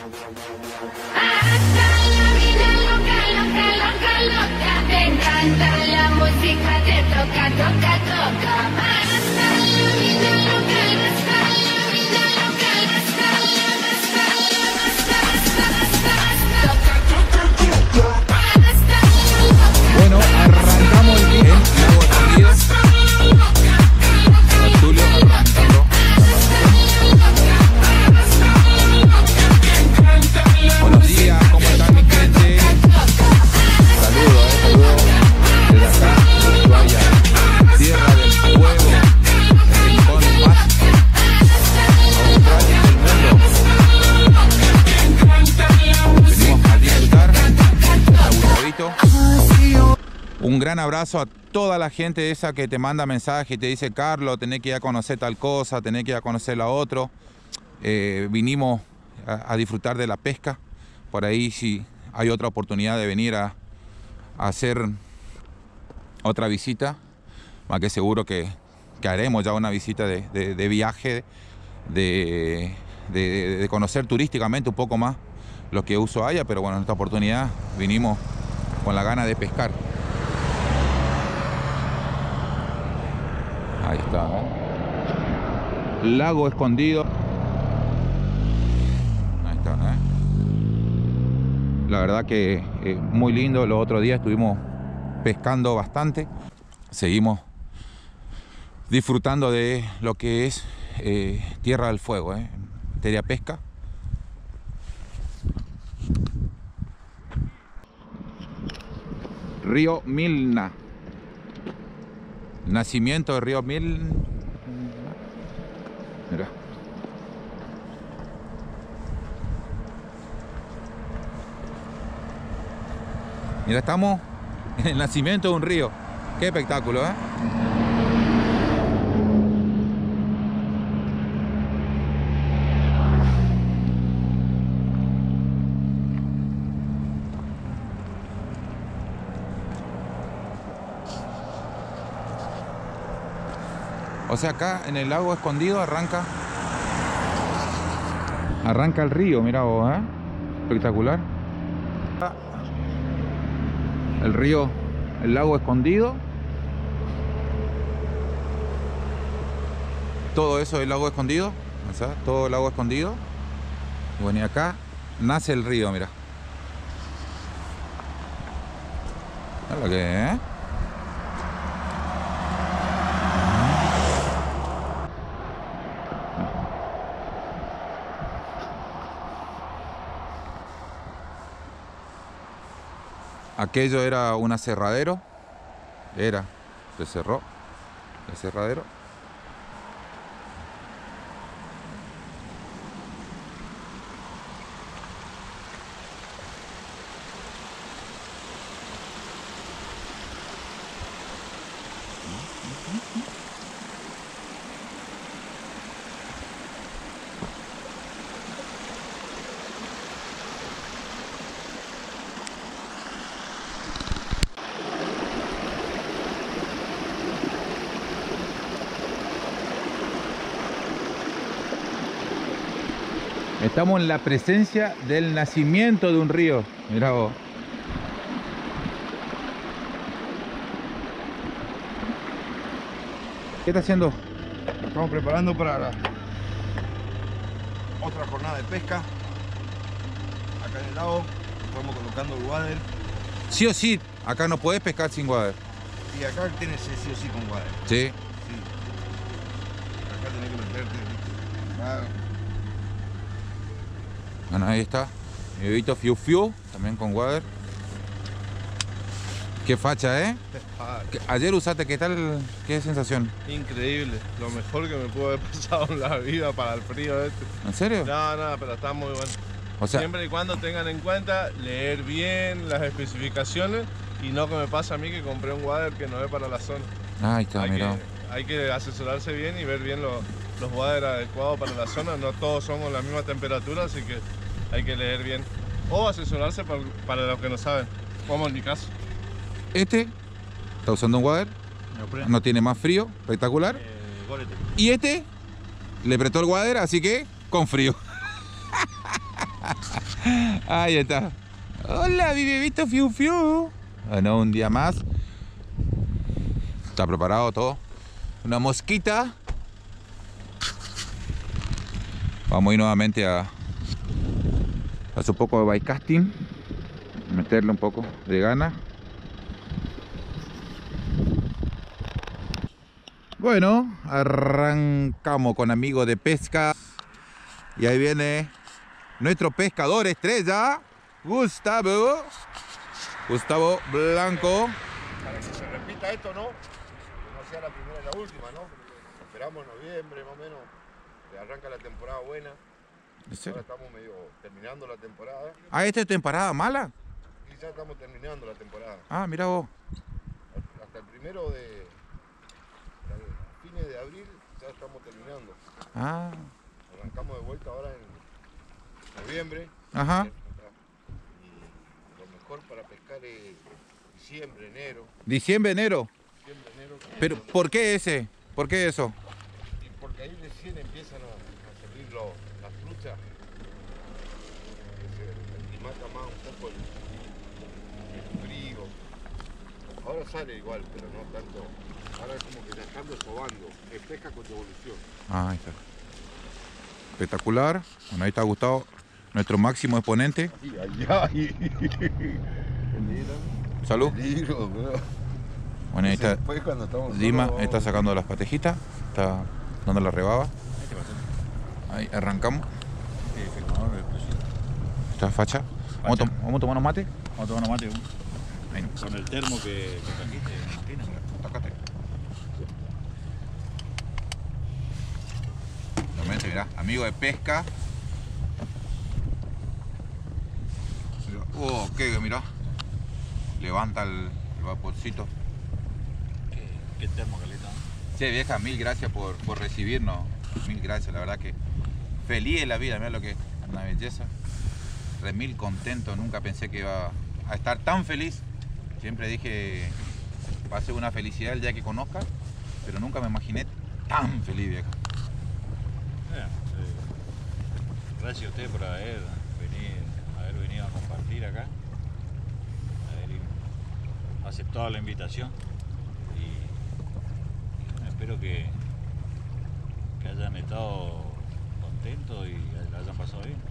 Hasta la vida loca, loca, loca, loca. Te encanta la música, te toca, toca, toca. Hasta la vida loca, hasta la vida loca, hasta la, hasta la, hasta, hasta, hasta, hasta. Toca, toca, toca. Hasta la loca. Bueno, arrancamos el día en Lago Escondido. Tulio arrancando. Buenos días, ¿cómo están mi gente? Saludos desde acá, de Ushuaia, Tierra del Fuego, el rincón más austral del mundo. Venimos a disfrutar de Gustavito. Un gran abrazo a toda la gente esa que te manda mensajes y te dice: Carlos, tenés que ir a conocer tal cosa, tenés que ir a conocer la otra. Vinimos a disfrutar de la pesca. Por ahí, si hay otra oportunidad de venir a hacer otra visita, más que seguro que haremos ya una visita de viaje, de conocer turísticamente un poco más lo que es Ushuaia, pero bueno, en esta oportunidad vinimos con la gana de pescar. Ahí está, ¿eh? Lago Escondido. Ahí está, ¿eh? La verdad que muy lindo. Los otros días estuvimos pescando bastante. Seguimos disfrutando de lo que es Tierra del Fuego, ¿eh? En materia pesca. Río Milna. Nacimiento de Río Milna. Mira. Mira, estamos en el nacimiento de un río. Qué espectáculo, ¿eh? O sea, acá en el Lago Escondido arranca el río, mira vos, ¿eh? Espectacular. El río, el Lago Escondido. Todo eso es el Lago Escondido, o sea, todo el Lago Escondido. Y bueno, y acá nace el río, mira. Mira lo que es, ¿eh? Aquello era un aserradero, se cerró el aserradero. Estamos en la presencia del nacimiento de un río. Mirá vos. ¿Qué está haciendo? Nos estamos preparando para otra jornada de pesca. Acá en el lago estamos colocando el wader. Sí o sí, acá no podés pescar sin wader. Y acá tienes sí o sí con wader. Sí. Sí. Acá tenés que meterte. Acá. Bueno, ahí está. Mi bebito Fiu Fiu, también con wader. Qué facha, ¿eh? Ayer usaste, ¿qué tal? ¿Qué sensación? Increíble, lo mejor que me pudo haber pasado en la vida para el frío este. ¿En serio? No, pero está muy bueno. O sea, siempre y cuando tengan en cuenta leer bien las especificaciones y no que me pasa a mí que compré un wader que no es para la zona. ahí está, mira. Hay que asesorarse bien y ver bien los waders adecuados para la zona. No todos somos la misma temperatura, así que hay que leer bien. O asesorarse para los que no saben, como en mi caso. Este está usando un wader, no tiene más frío, espectacular. Y este le apretó el wader, así que con frío. Ahí está. Hola, mi bebito Fiu Fiu. Bueno, un día más. Está preparado todo. Una mosquita. Vamos a ir nuevamente a hacer un poco de bike casting. Meterle un poco de gana. Bueno, arrancamos con amigos de pesca. Y ahí viene nuestro pescador estrella, Gustavo Blanco. Para que se repita esto, ¿no? Que no sea la primera y la última, ¿no? Esperamos noviembre, más o menos, que arranca la temporada buena. Ahora estamos medio terminando la temporada. Ah, ¿esta es temporada mala? Y ya estamos terminando la temporada. Ah, mira vos. Hasta el primero de... fines de abril ya estamos terminando. Ah. Arrancamos de vuelta ahora en noviembre. Ajá. Y lo mejor para pescar es diciembre, enero. Diciembre, enero. Diciembre, enero. Pero, ¿por qué ese? ¿Por qué eso? Y porque ahí recién empiezan a salir las truchas. Se aclimata más un poco el frío. Ahora sale igual, pero no tanto. Ahora es como que ya estando sobando. Es pesca con devolución. Ah, ahí está. Espectacular. Bueno, ahí está Gustavo, nuestro máximo exponente. Ay, ay, ay. Salud. Peligro, bro. Bueno, ahí está Después, cuando estamos Dima, solos, está sacando las patejitas. Está dando la rebaba. Ahí arrancamos. Está facha. Vamos a tomar unos mate. Vamos a tomar un mate Ahí. con el termo que trajiste, Martina. Tócate. Realmente, mirá, amigo de pesca. Oh, qué, mirá. Levanta el vaporcito. Qué termo, Carlita. Che, vieja, mil gracias por recibirnos. Mil gracias, la verdad que feliz de la vida, mirá lo que es una belleza. Remil contento, nunca pensé que iba a estar tan feliz. Siempre dije, va a ser una felicidad el día que conozca, pero nunca me imaginé tan feliz, vieja. Gracias a usted por haber venido a compartir acá, haber aceptado la invitación y espero que hayan estado contentos y la hayan pasado bien.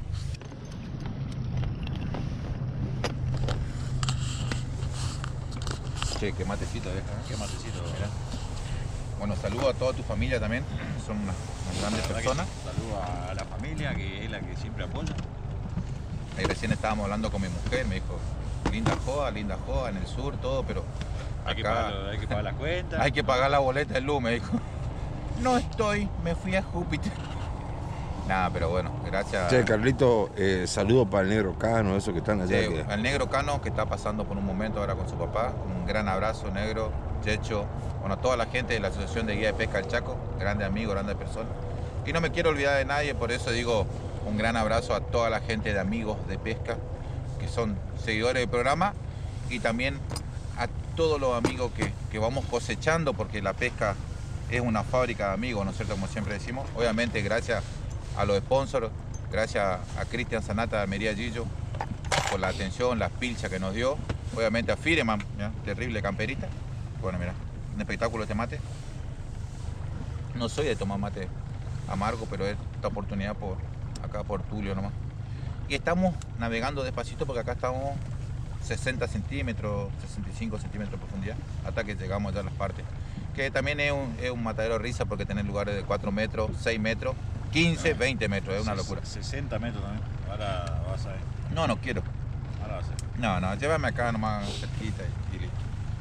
Che, qué matecito, vieja. Qué matecito. Mirá. Bueno, saludo a toda tu familia también, son unas grandes personas. Saludo a la familia, que es la que siempre apoya. Ahí recién estábamos hablando con mi mujer, me dijo, linda joda en el sur, todo, pero Hay que acá pagar las cuentas. hay que pagar la boleta de luz, me dijo. No estoy, me fui a Júpiter. Nada, pero bueno, gracias. Che, Carlito, saludos para el negro Cano, esos que están allá. Sí, al negro Cano, que está pasando por un momento ahora con su papá. Un gran abrazo, negro, Checho. Bueno, toda la gente de la Asociación de Guía de Pesca del Chaco, grande amigo, grande persona. Y no me quiero olvidar de nadie, por eso digo un gran abrazo a toda la gente de amigos de pesca, que son seguidores del programa, y también a todos los amigos que vamos cosechando, porque la pesca es una fábrica de amigos, ¿no es cierto? Como siempre decimos. Obviamente, gracias a los sponsors, gracias a Cristian Sanata de Almería Gillo por la atención, las pilchas que nos dio. Obviamente a Fireman, ¿ya? Terrible camperita. Bueno, mira, un espectáculo este mate. No soy de tomar mate amargo, pero esta oportunidad acá por Tulio nomás. Y estamos navegando despacito porque acá estamos 60 centímetros, 65 centímetros de profundidad, hasta que llegamos ya a las partes. Que también es un matadero de risa porque tiene lugares de 4 metros, 6 metros, 15, 20 metros, es una locura. 60 metros también. Ahora vas a ver. No quiero. Ahora vas a ver. No, llévame acá nomás cerquita y listo.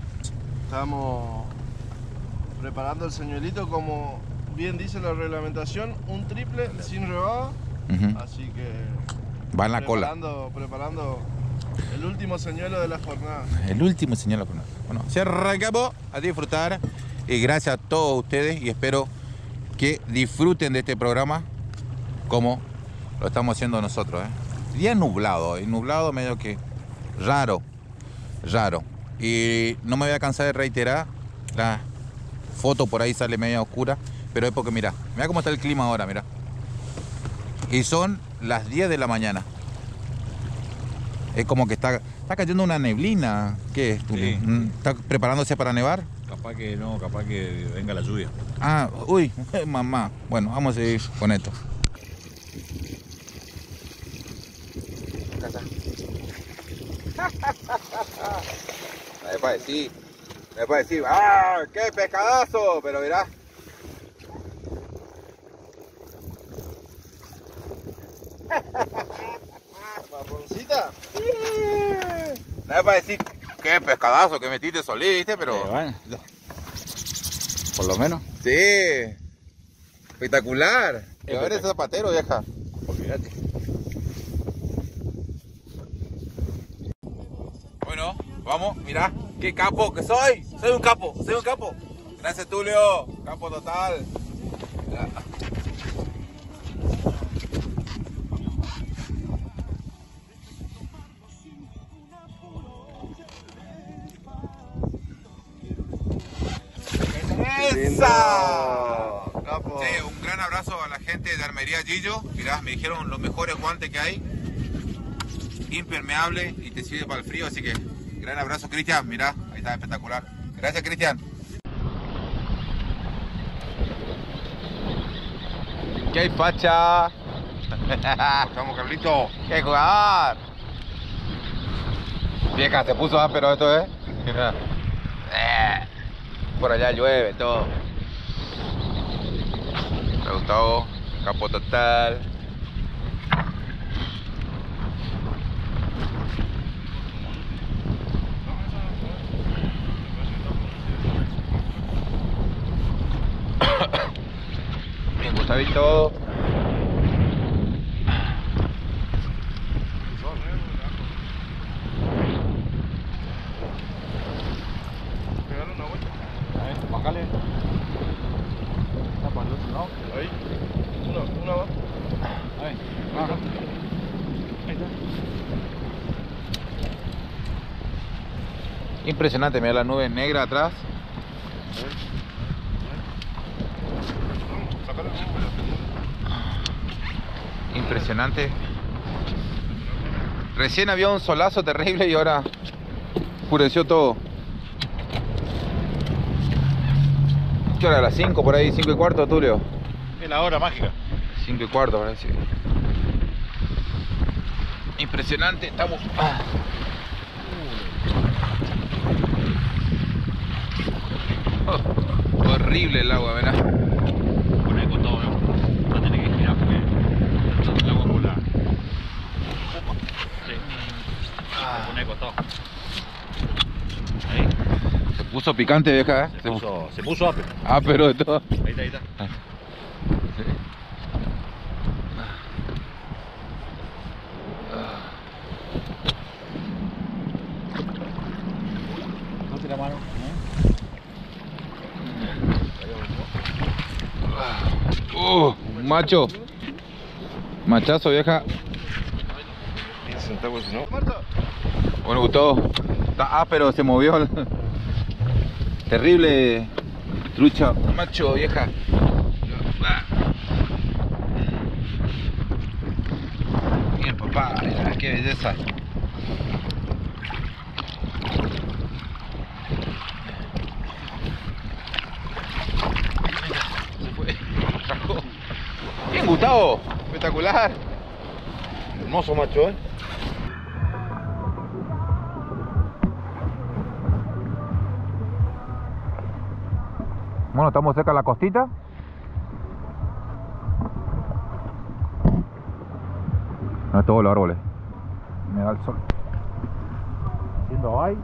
Estamos preparando el señuelito como bien dice la reglamentación, un triple sin rebaba. Así que Va en la cola. preparando el último señuelo de la jornada. El último señal. Bueno, se arrancamos a disfrutar y gracias a todos ustedes y espero que disfruten de este programa como lo estamos haciendo nosotros. Día nublado, y nublado medio que raro. Y no me voy a cansar de reiterar, la foto por ahí sale media oscura, pero es porque mira cómo está el clima ahora, mira. Y son las 10 de la mañana. Es como que está cayendo una neblina. ¿Qué es, Tulio? Sí. ¿Está preparándose para nevar? Capaz que no, capaz que venga la lluvia. Ah, uy, mamá. Bueno, vamos a seguir con esto. Me puede decir, ¡ah! ¡Qué pescadazo! Pero mirá. ¿Marroncita? Me puede decir, qué pescadazo que metiste solí, ¿viste? Pero. Bueno, por lo menos. Sí. Espectacular. Y a ver ese zapatero, vieja. Olvídate. Bueno, vamos, mirá, qué capo que soy. Soy un capo. Gracias, Tulio. Capo total. ¡Esa! Capo. Sí, un gran abrazo a la gente de Armería Gillo. Mirá, me dijeron los mejores guantes que hay. Impermeable y te sirve para el frío, así que gran abrazo, Cristian. Mirá, ahí está espectacular. Gracias, Cristian. ¿Qué hay, facha? Estamos, Carlito. ¡Qué jugador! Vieja, se puso áspero esto, ¿eh? Por allá llueve todo. Me gustó, capo total. Bien, Gustavito. Pegale una vuelta. Bájale. Está para el otro lado. Ahí. Una va. Ahí. Acá. Ahí está. Impresionante, mira la nube negra atrás. Sacale. Impresionante. Recién había un solazo terrible y ahora oscureció todo. ¿Qué hora? ¿A las 5 por ahí? ¿5:15, Tulio? Es la hora mágica. 5:15 parece. Impresionante, estamos. Oh, horrible el agua, ¿verdad? Con eco todo, ¿no? Va a tener que girar porque todo el agua por la. Sí. Con eco todo. Ahí. Se puso picante, vieja, ¿eh? Se puso áspero. Ah, pero de todo. Ahí está, ahí está. No la mano. Macho. Machazo, vieja. Centavos, ¿no? Bueno, Gustavo. Está áspero, se movió. Terrible trucha. Macho, vieja. Bien, papá. Mira, qué belleza. Se fue. Rajó. Bien, Gustavo. Espectacular. Hermoso macho, ¿eh? Bueno, estamos cerca de la costita. No, todos los árboles. Me da el sol. Haciendo ahí.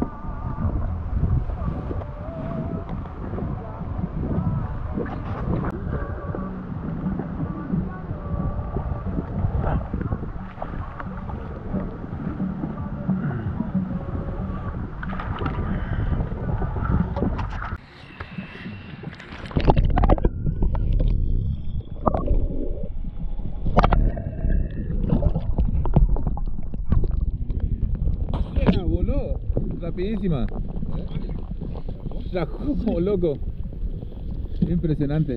Voló. Rapidísima. Rajó como loco. Impresionante.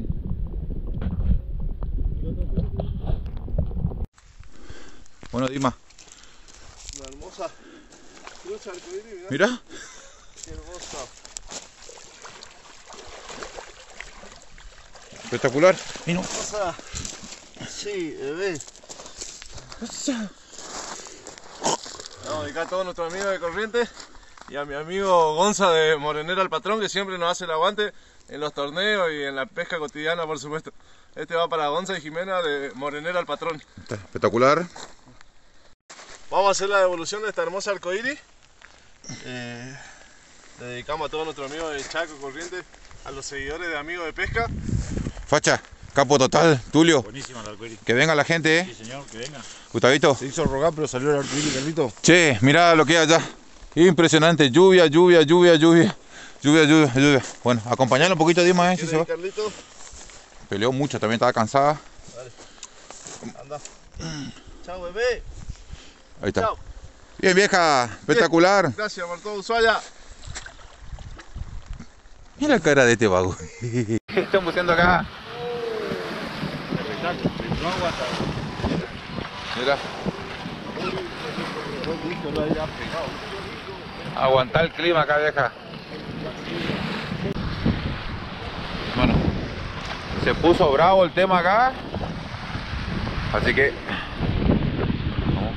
Bueno, Dima. hermosa trucha arcoíris, Mirá. Qué hermosa. Espectacular. Y no. Hermosa. Sí, bebé. Vamos a dedicar a todos nuestros amigos de Corrientes y a mi amigo Gonza de Morenera al Patrón, que siempre nos hace el aguante en los torneos y en la pesca cotidiana, por supuesto. Este va para Gonza y Jimena de Morenera al Patrón. Espectacular. Vamos a hacer la devolución de esta hermosa arcoíris. Le dedicamos a todos nuestros amigos de Chaco, Corrientes, a los seguidores de Amigos de Pesca. Facha, capo total, Tulio. Buenísima el arcoíris. Que venga la gente, Sí, señor, que venga. Gustavito. Se hizo rogar, pero salió el arcoíris, Carlito. Che, mirá lo que hay allá. Impresionante. Lluvia, lluvia, lluvia, lluvia. Lluvia, lluvia, lluvia. Bueno, acompañarlo un poquito, Dima, si se va. Carlito? Peleó mucho, también estaba cansada. Dale. Anda. Chao, bebé. Ahí está. Chao. Bien, vieja. Espectacular. Gracias por todo, Ushuaia. Mira la cara de este vago. ¿Qué estamos haciendo acá? Mira. Aguantar el clima acá, vieja. Bueno, se puso bravo el tema acá. Así que... vamos.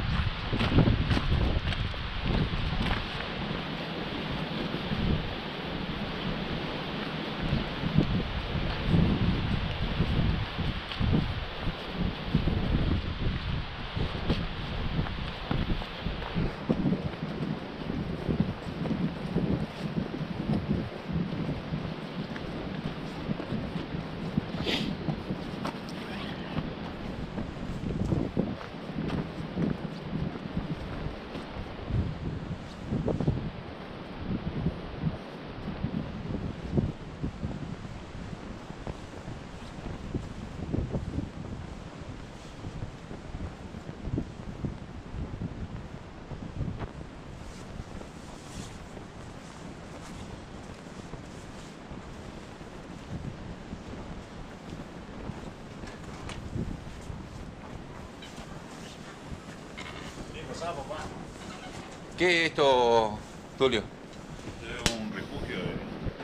¿Qué es esto, Tulio? Es un refugio de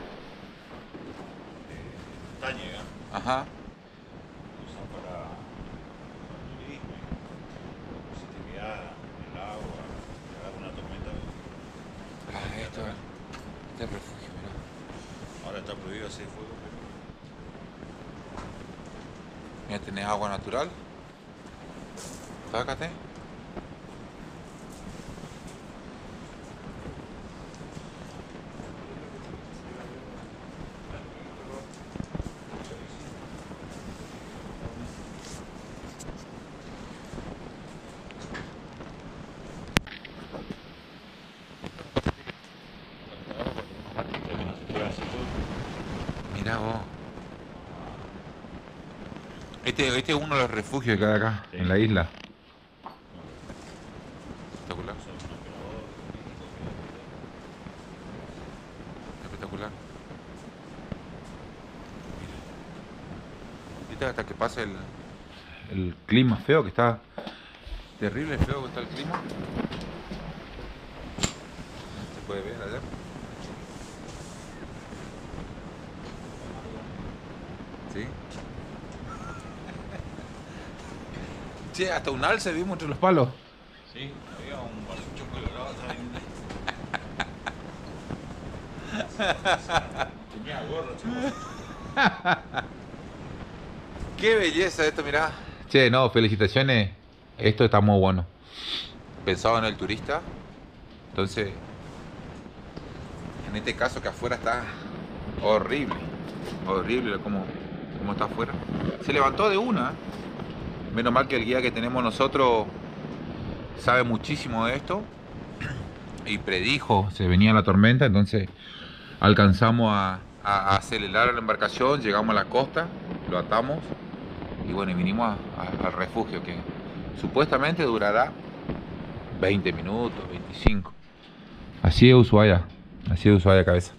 Táñega. Ajá. Usan para turismo, positividad, el agua, agarrar una tormenta. Ah, esto es el refugio, mirá. Ahora está prohibido hacer fuego, pero Mira, tenés agua natural. Sácate. Mirá vos. Este es uno de los refugios que hay acá, Sí. en la isla. Espectacular. Espectacular. Mira. Viste hasta que pase el clima feo que está. Terrible feo que está el clima. Se puede ver allá. ¿Sí? Che, hasta un alce vimos entre los palos. sí, había un barsucho colorado atrás. Tenía gorro, chico. Qué belleza esto, mirá. Che, no, felicitaciones. Esto está muy bueno. Pensado en el turista. Entonces, en este caso que afuera está horrible. Horrible como está afuera. Se levantó de una. Menos mal que el guía que tenemos nosotros sabe muchísimo de esto. Y predijo, se venía la tormenta, entonces alcanzamos a acelerar la embarcación, llegamos a la costa, lo atamos y bueno, y vinimos al refugio que supuestamente durará 20 minutos, 25. Así es Ushuaia, cabeza.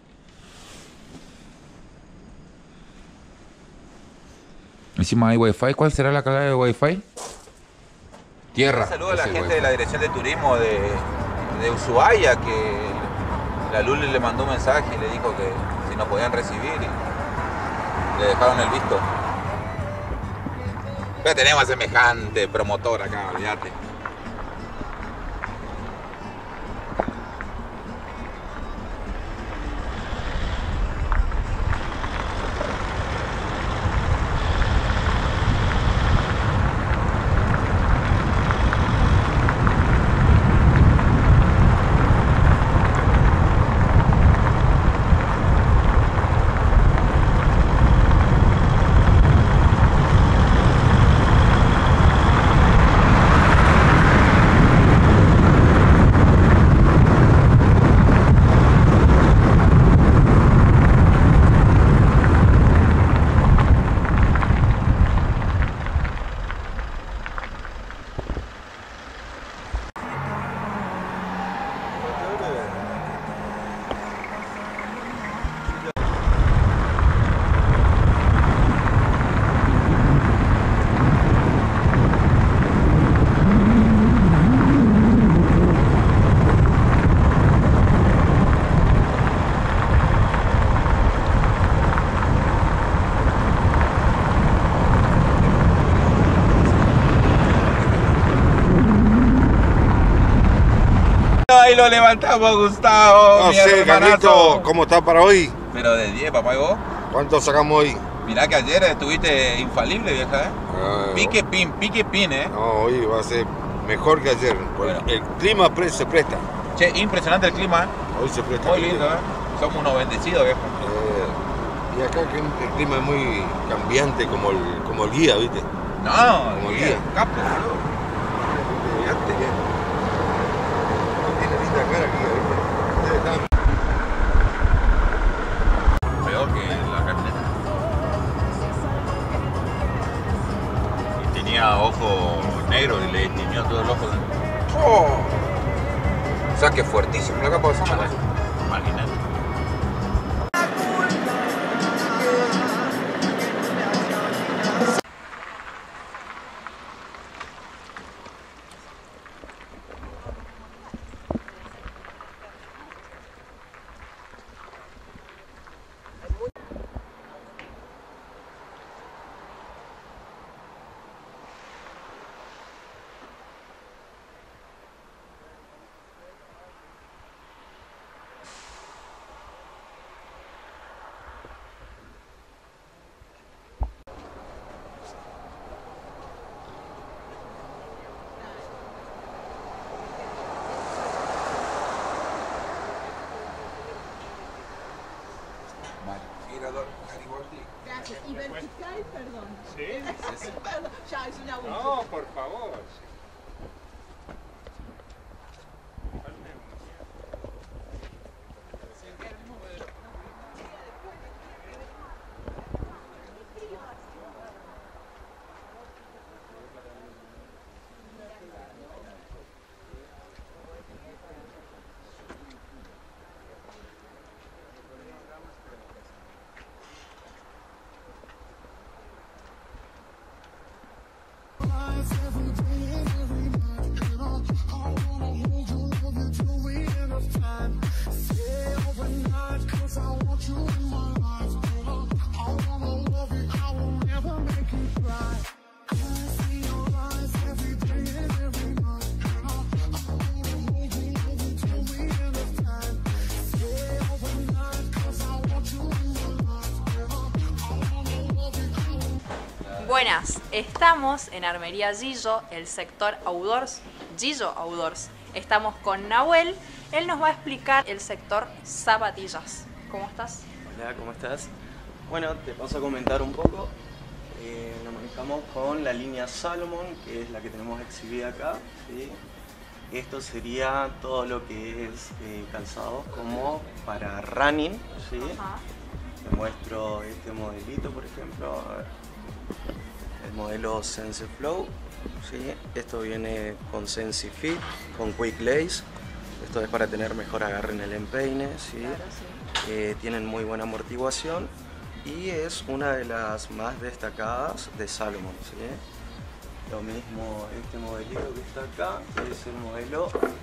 Encima hay wifi. ¿Cuál será la calidad de wifi? Tierra. Saludos a la gente de la Dirección de Turismo de de Ushuaia, que la Luli le mandó un mensaje y le dijo que si nos podían recibir y le dejaron el visto. Pero tenemos semejante promotor acá, olvídate. Ahí lo levantamos, Gustavo. No sé, Carlito, ¿cómo está para hoy? Pero de 10, papá, ¿y vos? ¿Cuánto sacamos hoy? Mirá que ayer estuviste infalible, vieja, ¿eh? Pique pin, ¿eh? No, hoy va a ser mejor que ayer. Bueno. El clima se presta. Che, impresionante el clima, ¿eh? Hoy se presta. Muy lindo, ¿eh? Somos unos bendecidos, viejo. Y acá que el clima es muy cambiante como el guía, ¿viste? No, Como el guía. capo, boludo. Elegante, ¿eh? Tiene linda cara aquí, ¿viste? Ustedes están... Peor que la camioneta. Y tenía ojo negro y le tiñó todo el ojo. ¡Oh! O sea que fuertísimo la capa de sábana. Imagínate. Gracias. Y vertical, perdón. ¿Sí? Perdón, ya, es una última. No, por favor. Buenas, estamos en Armería Gillo, el sector Outdoors, Gillo Outdoors. Estamos con Nahuel, él nos va a explicar el sector zapatillas. ¿Cómo estás? Hola, ¿cómo estás? Bueno, te paso a comentar un poco. Nos manejamos con la línea Salomon, que es la que tenemos exhibida acá, ¿sí? Esto sería todo lo que es calzado como para running, ¿sí? Te muestro este modelito, por ejemplo. A ver. El modelo Sense Flow, ¿sí? Esto viene con Sense Fit, con Quick Lace. Esto es para tener mejor agarre en el empeine, ¿sí? Claro, sí. Tienen muy buena amortiguación y es una de las más destacadas de Salomon, ¿sí? Lo mismo este modelito que está acá, es el modelo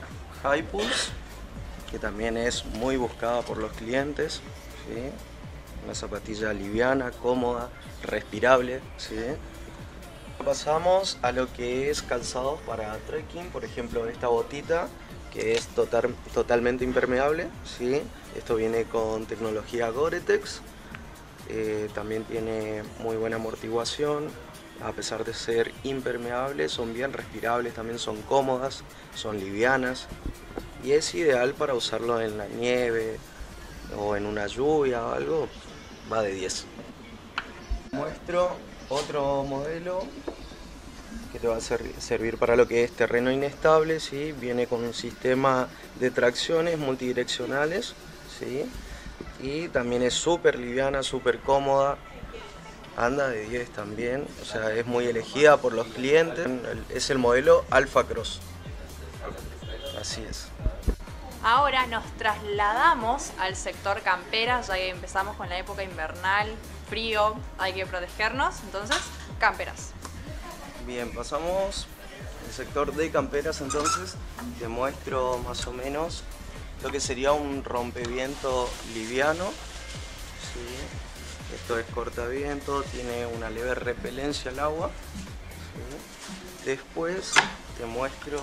High Pulse, que también es muy buscada por los clientes, ¿sí? Una zapatilla liviana, cómoda, respirable, ¿sí? Pasamos a lo que es calzados para trekking, por ejemplo esta botita que es totalmente impermeable, ¿sí? Esto viene con tecnología Gore-Tex, también tiene muy buena amortiguación, a pesar de ser impermeables son bien respirables, también son cómodas, son livianas y es ideal para usarlo en la nieve o en una lluvia o algo, va de 10. Muestro otro modelo que te va a servir para lo que es terreno inestable, ¿sí? Viene con un sistema de tracciones multidireccionales, ¿sí? Y también es súper liviana, súper cómoda, anda de 10 también, o sea, es muy elegida por los clientes. Es el modelo Alpha Cross, así es. Ahora nos trasladamos al sector camperas, ya que empezamos con la época invernal, frío, hay que protegernos, entonces camperas. Bien, pasamos al sector de camperas, entonces te muestro más o menos lo que sería un rompeviento liviano, ¿sí? Esto es cortaviento, tiene una leve repelencia al agua, ¿sí? Después te muestro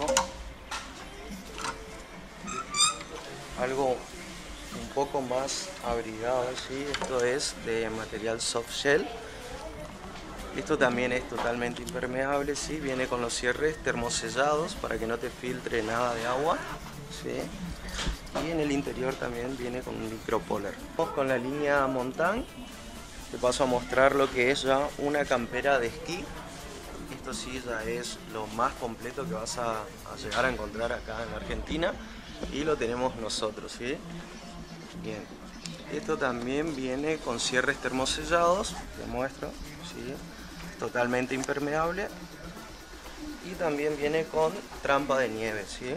algo un poco más abrigado, ¿sí? Esto es de material soft shell. Esto también es totalmente impermeable, ¿sí? Viene con los cierres termosellados para que no te filtre nada de agua, ¿sí? Y en el interior también viene con un micropolar. Vamos con la línea Montagne. Te paso a mostrar lo que es ya una campera de esquí. Esto sí ya es lo más completo que vas a llegar a encontrar acá en Argentina y lo tenemos nosotros, ¿sí? Bien. Esto también viene con cierres termosellados, te muestro, ¿sí? Totalmente impermeable y también viene con trampa de nieve, ¿sí?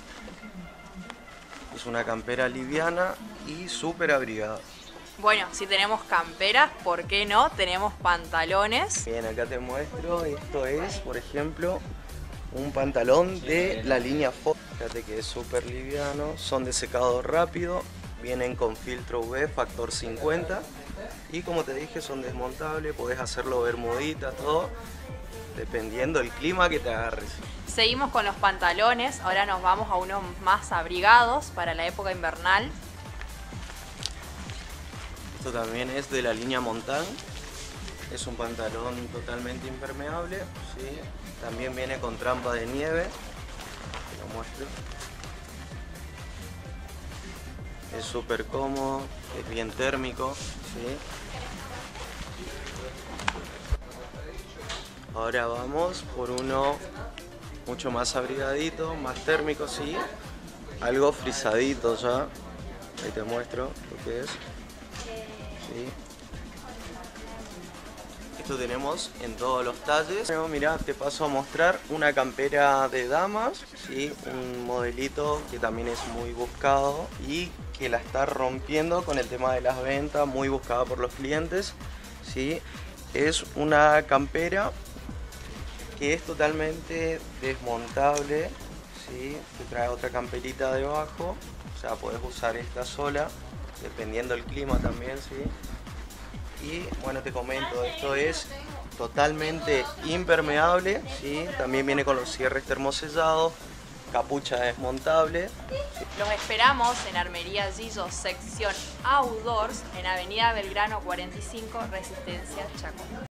Es una campera liviana y súper abrigada. Bueno, si tenemos camperas, ¿por qué no? Tenemos pantalones. Bien, acá te muestro, esto es, por ejemplo, un pantalón de la línea Fox. Fíjate que es súper liviano, son de secado rápido, vienen con filtro UV factor 50 y como te dije son desmontables, podés hacerlo bermudita, todo, dependiendo del clima que te agarres. Seguimos con los pantalones, ahora nos vamos a unos más abrigados para la época invernal. Esto también es de la línea Montagne, es un pantalón totalmente impermeable, ¿sí? También viene con trampa de nieve, te lo muestro. Es súper cómodo, es bien térmico, ¿sí? Ahora vamos por uno mucho más abrigadito, más térmico, ¿sí? Algo frisadito ya, ahí te muestro lo que es, ¿sí? Esto tenemos en todos los talles. Bueno, mirá, te paso a mostrar una campera de damas, ¿sí? Un modelito que también es muy buscado y que la está rompiendo con el tema de las ventas, muy buscada por los clientes, ¿sí? Es una campera que es totalmente desmontable, ¿sí? Te trae otra camperita debajo, o sea, podés usar esta sola, dependiendo del clima también, ¿sí? Y bueno, te comento, esto es totalmente impermeable, ¿sí? También viene con los cierres termosellados, capucha desmontable. Los esperamos en Armería Gillo, sección Outdoors, en Avenida Belgrano 45, Resistencia, Chaco.